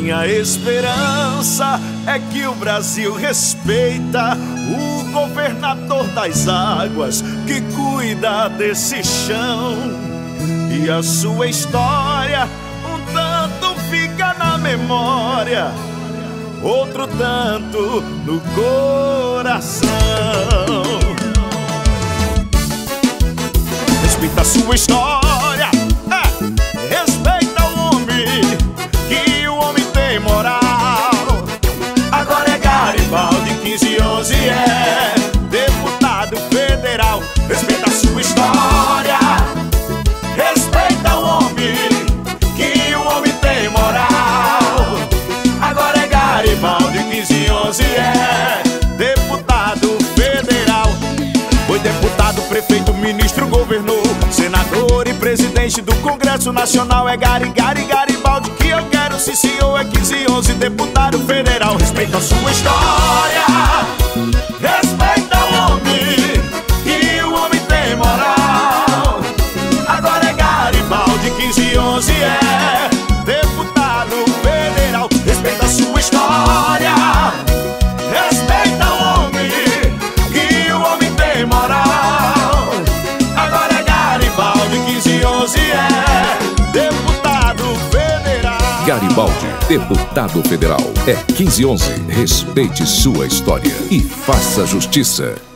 Minha esperança é que o Brasil respeita o governador das águas que cuida desse chão. E a sua história um tanto fica na memória, outro tanto no coração. Respeita a sua história, respeita o homem, que o homem tem moral. Agora é Garibaldi 1511, é deputado federal. Respeita a sua história, respeita o homem, que o homem tem moral. Agora é Garibaldi 1511, é deputado federal. Foi deputado, prefeito, ministro, governor, senador e presidente do Congresso Nacional. É Garibaldi que eu quero, sim senhor, é 1511, deputado federal. Respeita a sua história, respeita o homem, que o homem tem moral. Agora é Garibaldi 1511, é deputado federal. Respeita a sua história, respeita o homem, que o homem tem moral. Agora é Garibaldi 1511, é deputado federal. Garibaldi, deputado federal, é 1511. Respeite sua história e faça justiça.